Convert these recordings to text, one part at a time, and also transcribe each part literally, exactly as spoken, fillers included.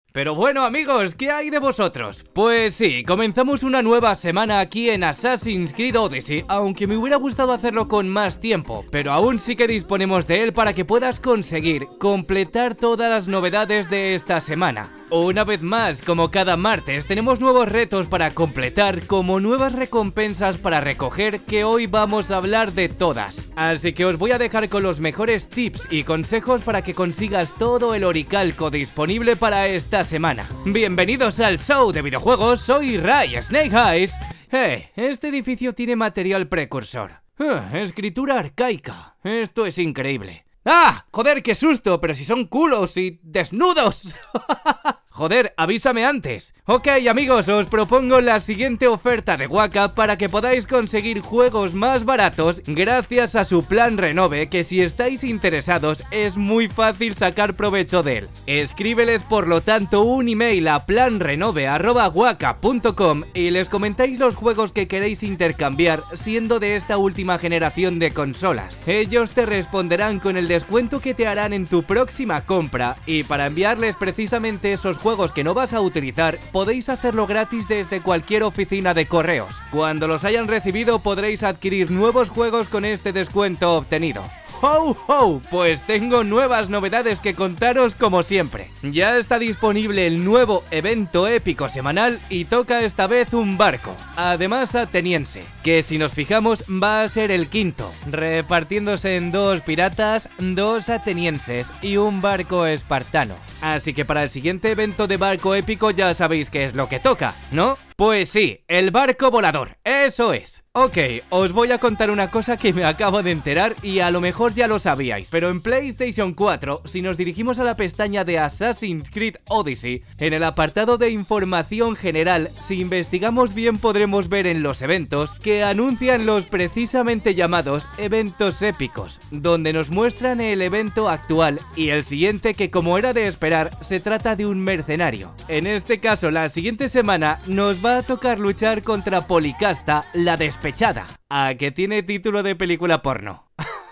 Pero bueno amigos, ¿qué hay de vosotros? Pues sí, comenzamos una nueva semana aquí en Assassin's Creed Odyssey, aunque me hubiera gustado hacerlo con más tiempo, pero aún sí que disponemos de él para que puedas conseguir completar todas las novedades de esta semana. Una vez más, como cada martes, tenemos nuevos retos para completar, como nuevas recompensas para recoger, que hoy vamos a hablar de todas. Así que os voy a dejar con los mejores tips y consejos para que consigas todo el oricalco disponible para esta semana. Bienvenidos al show de videojuegos, soy Ray Snake Eyes. Hey, este edificio tiene material precursor. Uh, escritura arcaica. Esto es increíble. ¡Ah! ¡Joder, qué susto! Pero si son culos y desnudos. Joder, avísame antes. Ok amigos, os propongo la siguiente oferta de Waka para que podáis conseguir juegos más baratos gracias a su plan Renove, que si estáis interesados es muy fácil sacar provecho de él. Escríbeles por lo tanto un email a plan renove arroba waka punto com y les comentáis los juegos que queréis intercambiar siendo de esta última generación de consolas. Ellos te responderán con el descuento que te harán en tu próxima compra y para enviarles precisamente esos juegos juegos que no vas a utilizar, podéis hacerlo gratis desde cualquier oficina de correos. Cuando los hayan recibido podréis adquirir nuevos juegos con este descuento obtenido. ¡Ho, ho! Pues tengo nuevas novedades que contaros como siempre. Ya está disponible el nuevo evento épico semanal y toca esta vez un barco, además ateniense, que si nos fijamos va a ser el quinto, repartiéndose en dos piratas, dos atenienses y un barco espartano. Así que para el siguiente evento de barco épico ya sabéis qué es lo que toca, ¿no? Pues sí, el barco volador, eso es. Ok, os voy a contar una cosa que me acabo de enterar y a lo mejor ya lo sabíais, pero en PlayStation cuatro, si nos dirigimos a la pestaña de Assassin's Creed Odyssey, en el apartado de información general, si investigamos bien podremos ver en los eventos que anuncian los precisamente llamados eventos épicos, donde nos muestran el evento actual y el siguiente que, como era de esperar, se trata de un mercenario. En este caso, la siguiente semana nos va a tocar luchar contra Policasta, la despechada. ¿A que tiene título de película porno?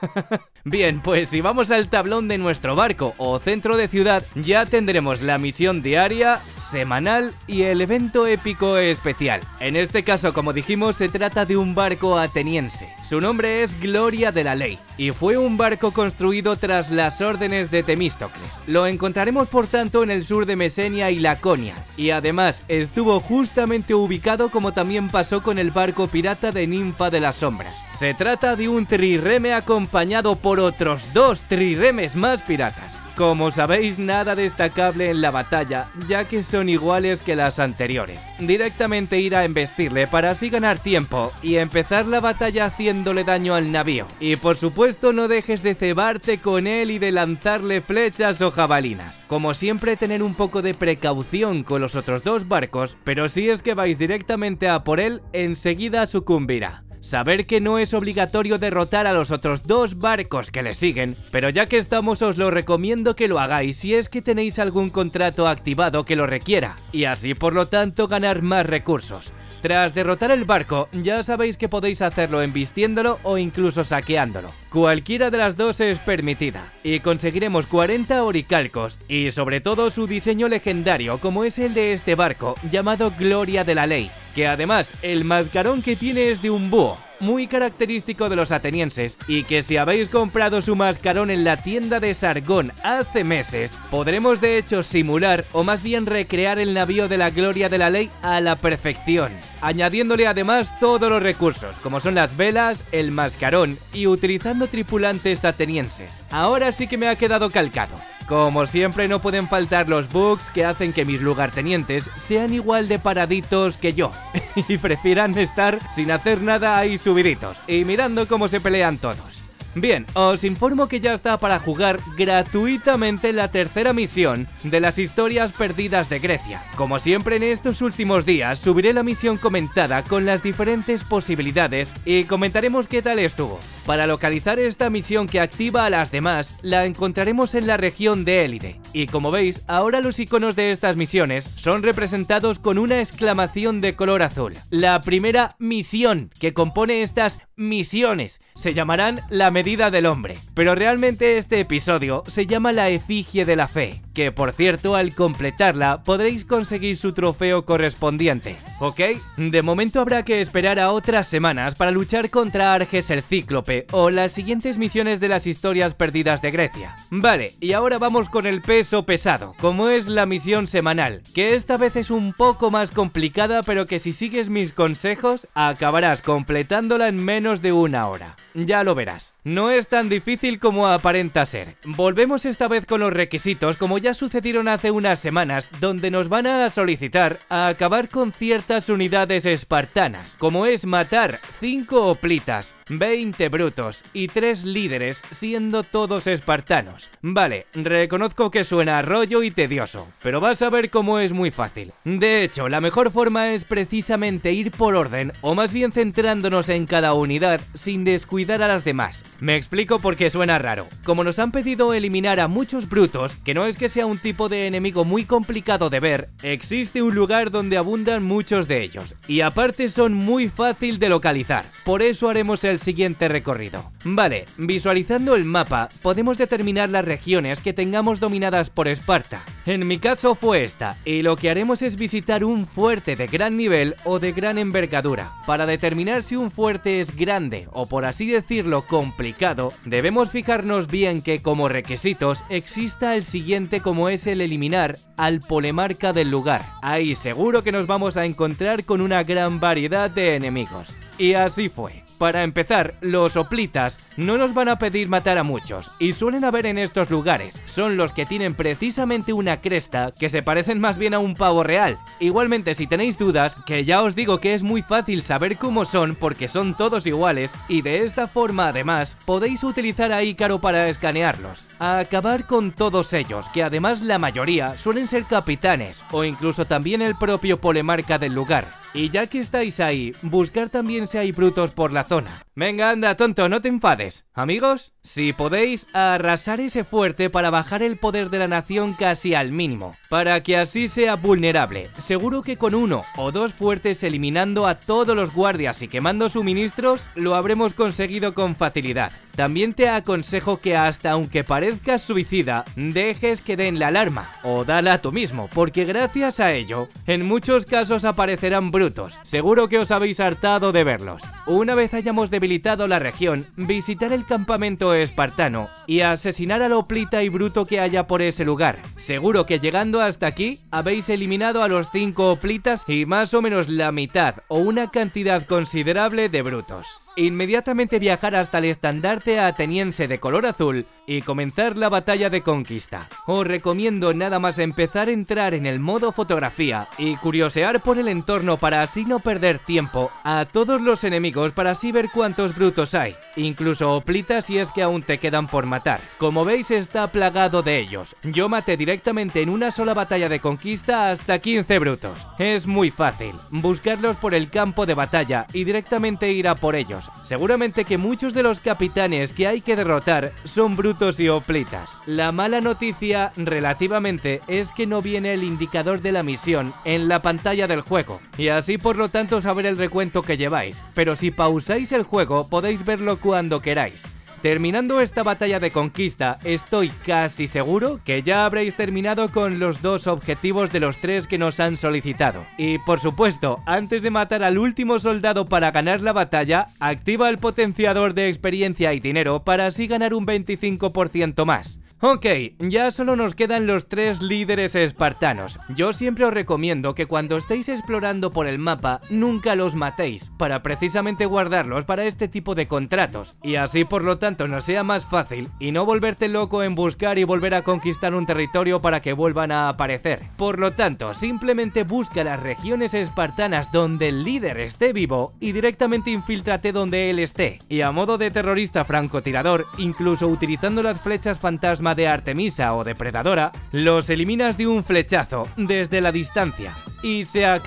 Bien, pues si vamos al tablón de nuestro barco o centro de ciudad, ya tendremos la misión diaria, semanal y el evento épico especial. En este caso, como dijimos, se trata de un barco ateniense. Su nombre es Gloria de la Ley y fue un barco construido tras las órdenes de Temístocles. Lo encontraremos por tanto en el sur de Mesenia y Laconia, y además estuvo justamente ubicado como también pasó con el barco pirata de Ninfa de las Sombras. Se trata de un trireme acompañado por otros dos triremes más piratas. Como sabéis, nada destacable en la batalla, ya que son iguales que las anteriores. Directamente ir a embestirle para así ganar tiempo y empezar la batalla haciéndole daño al navío. Y por supuesto no dejes de cebarte con él y de lanzarle flechas o jabalinas. Como siempre, tener un poco de precaución con los otros dos barcos, pero si es que vais directamente a por él, enseguida sucumbirá. Saber que no es obligatorio derrotar a los otros dos barcos que le siguen, pero ya que estamos os lo recomiendo que lo hagáis si es que tenéis algún contrato activado que lo requiera, y así por lo tanto ganar más recursos. Tras derrotar el barco, ya sabéis que podéis hacerlo embistiéndolo o incluso saqueándolo. Cualquiera de las dos es permitida, y conseguiremos cuarenta oricalcos, y sobre todo su diseño legendario como es el de este barco, llamado Gloria de la Ley, que además el mascarón que tiene es de un búho, muy característico de los atenienses, y que si habéis comprado su mascarón en la tienda de Sargón hace meses, podremos de hecho simular o más bien recrear el navío de la Gloria de la Ley a la perfección, añadiéndole además todos los recursos, como son las velas, el mascarón y utilizando tripulantes atenienses. Ahora sí que me ha quedado calcado. Como siempre no pueden faltar los bugs que hacen que mis lugartenientes sean igual de paraditos que yo y prefieran estar sin hacer nada ahí subiditos y mirando cómo se pelean todos. Bien, os informo que ya está para jugar gratuitamente la tercera misión de las historias perdidas de Grecia. Como siempre en estos últimos días subiré la misión comentada con las diferentes posibilidades y comentaremos qué tal estuvo. Para localizar esta misión que activa a las demás, la encontraremos en la región de Élide. Y como veis, ahora los iconos de estas misiones son representados con una exclamación de color azul. La primera misión que compone estas misiones se llamarán la medida del hombre, pero realmente este episodio se llama la efigie de la fe, que por cierto al completarla podréis conseguir su trofeo correspondiente, ¿ok? De momento habrá que esperar a otras semanas para luchar contra Arges el Cíclope o las siguientes misiones de las historias perdidas de Grecia. Vale, y ahora vamos con el peso pesado, como es la misión semanal, que esta vez es un poco más complicada, pero que si sigues mis consejos acabarás completándola en menos de una hora. Ya lo verás. No es tan difícil como aparenta ser. Volvemos esta vez con los requisitos como ya sucedieron hace unas semanas, donde nos van a solicitar a acabar con ciertas unidades espartanas, como es matar cinco hoplitas, veinte brutos y tres líderes, siendo todos espartanos. Vale, reconozco que suena a rollo y tedioso, pero vas a ver cómo es muy fácil. De hecho, la mejor forma es precisamente ir por orden, o más bien centrándonos en cada unidad sin descuidar a las demás. Me explico porque suena raro. Como nos han pedido eliminar a muchos brutos, que no es que sea un tipo de enemigo muy complicado de ver, existe un lugar donde abundan muchos de ellos, y aparte son muy fácil de localizar. Por eso haremos el siguiente recorrido. Vale, visualizando el mapa, podemos determinar las regiones que tengamos dominadas por Esparta. En mi caso fue esta, y lo que haremos es visitar un fuerte de gran nivel o de gran envergadura. Para determinar si un fuerte es grande o por así decirlo complicado, debemos fijarnos bien que como requisitos exista el siguiente, como es el eliminar al polemarca del lugar. Ahí seguro que nos vamos a encontrar con una gran variedad de enemigos. Y así fue. Para empezar, los hoplitas no nos van a pedir matar a muchos, y suelen haber en estos lugares. Son los que tienen precisamente una cresta que se parecen más bien a un pavo real. Igualmente, si tenéis dudas, que ya os digo que es muy fácil saber cómo son porque son todos iguales, y de esta forma además podéis utilizar a Ícaro para escanearlos. A acabar con todos ellos, que además la mayoría suelen ser capitanes o incluso también el propio polemarca del lugar. Y ya que estáis ahí, buscar también si hay brutos por la zona. Venga, anda, tonto, no te enfades. Amigos, si podéis, arrasar ese fuerte para bajar el poder de la nación casi al mínimo, para que así sea vulnerable. Seguro que con uno o dos fuertes eliminando a todos los guardias y quemando suministros, lo habremos conseguido con facilidad. También te aconsejo que hasta aunque parezcas suicida, dejes que den la alarma, o dala tú mismo, porque gracias a ello, en muchos casos aparecerán brutos. Seguro que os habéis hartado de verlos. Una vez hayamos debilitado la región, visitar el campamento espartano y asesinar al hoplita y bruto que haya por ese lugar. Seguro que llegando hasta aquí, habéis eliminado a los cinco hoplitas y más o menos la mitad o una cantidad considerable de brutos. Inmediatamente viajar hasta el estandarte ateniense de color azul y comenzar la batalla de conquista. Os recomiendo nada más empezar a entrar en el modo fotografía y curiosear por el entorno para así no perder tiempo a todos los enemigos, para así ver cuántos brutos hay, incluso hoplitas si es que aún te quedan por matar. Como veis está plagado de ellos. Yo maté directamente en una sola batalla de conquista hasta quince brutos. Es muy fácil, buscarlos por el campo de batalla y directamente ir a por ellos. Seguramente que muchos de los capitanes que hay que derrotar son brutos y hoplitas. La mala noticia relativamente es que no viene el indicador de la misión en la pantalla del juego, y así por lo tanto saber el recuento que lleváis, pero si pausáis el juego podéis verlo cuando queráis. Terminando esta batalla de conquista, estoy casi seguro que ya habréis terminado con los dos objetivos de los tres que nos han solicitado. Y por supuesto, antes de matar al último soldado para ganar la batalla, activa el potenciador de experiencia y dinero para así ganar un veinticinco por ciento más. Ok, ya solo nos quedan los tres líderes espartanos. Yo siempre os recomiendo que cuando estéis explorando por el mapa, nunca los matéis, para precisamente guardarlos para este tipo de contratos, y así por lo tanto nos sea más fácil y no volverte loco en buscar y volver a conquistar un territorio para que vuelvan a aparecer. Por lo tanto, simplemente busca las regiones espartanas donde el líder esté vivo y directamente infíltrate donde él esté. Y a modo de terrorista francotirador, incluso utilizando las flechas fantasma de Artemisa o Depredadora, los eliminas de un flechazo desde la distancia. Y se acabó.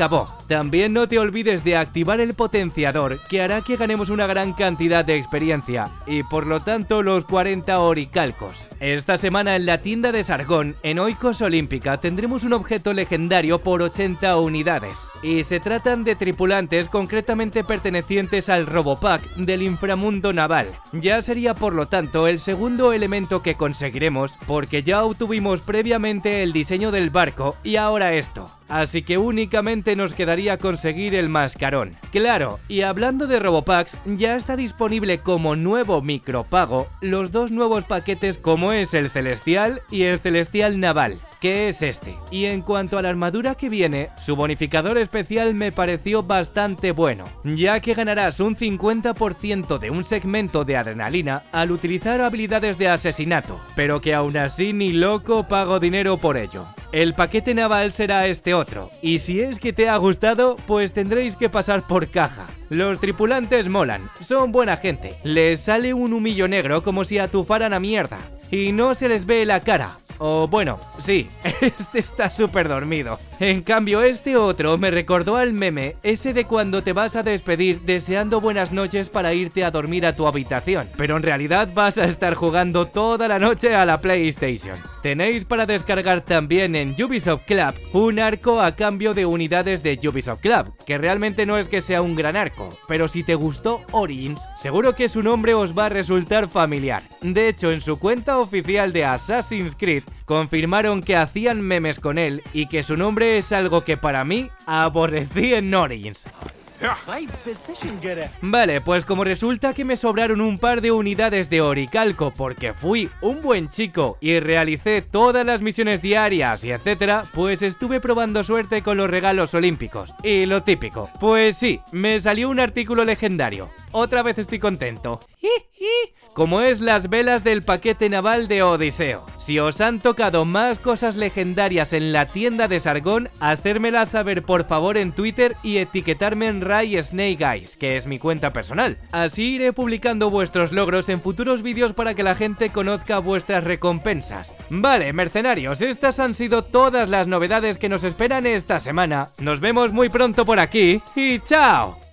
También no te olvides de activar el potenciador, que hará que ganemos una gran cantidad de experiencia y por lo tanto los cuarenta oricalcos. Esta semana en la tienda de Sargón, en Oikos Olímpica, tendremos un objeto legendario por ochenta unidades. Y se tratan de tripulantes concretamente pertenecientes al Robopack del inframundo naval. Ya sería por lo tanto el segundo elemento que conseguiremos, porque ya obtuvimos previamente el diseño del barco y ahora esto. Así que únicamente nos quedaría conseguir el mascarón. Claro, y hablando de Robopacks, ya está disponible como nuevo micropago los dos nuevos paquetes como es el Celestial y el Celestial Naval, que es este. Y en cuanto a la armadura que viene, su bonificador especial me pareció bastante bueno, ya que ganarás un cincuenta por ciento de un segmento de adrenalina al utilizar habilidades de asesinato, pero que aún así ni loco pago dinero por ello. El paquete naval será este otro, y si es que te ha gustado, pues tendréis que pasar por caja. Los tripulantes molan, son buena gente, les sale un humillo negro como si atufaran a mierda, y no se les ve la cara. O bueno, sí, este está súper dormido. En cambio este otro me recordó al meme ese de cuando te vas a despedir deseando buenas noches para irte a dormir a tu habitación, pero en realidad vas a estar jugando toda la noche a la PlayStation. Tenéis para descargar también en Ubisoft Club un arco a cambio de unidades de Ubisoft Club, que realmente no es que sea un gran arco, pero si te gustó Origins, seguro que su nombre os va a resultar familiar. De hecho, en su cuenta oficial de Assassin's Creed confirmaron que hacían memes con él y que su nombre es algo que para mí aborrecí en Origins. Vale, pues como resulta que me sobraron un par de unidades de oricalco porque fui un buen chico y realicé todas las misiones diarias y etcétera, pues estuve probando suerte con los regalos olímpicos. Y lo típico, pues sí, me salió un artículo legendario. Otra vez estoy contento. Como es las velas del paquete naval de Odiseo. Si os han tocado más cosas legendarias en la tienda de Sargón, hacérmelas saber por favor en Twitter y etiquetarme en Ray Snake Eyes, que es mi cuenta personal. Así iré publicando vuestros logros en futuros vídeos para que la gente conozca vuestras recompensas. Vale, mercenarios, estas han sido todas las novedades que nos esperan esta semana. Nos vemos muy pronto por aquí y ¡chao!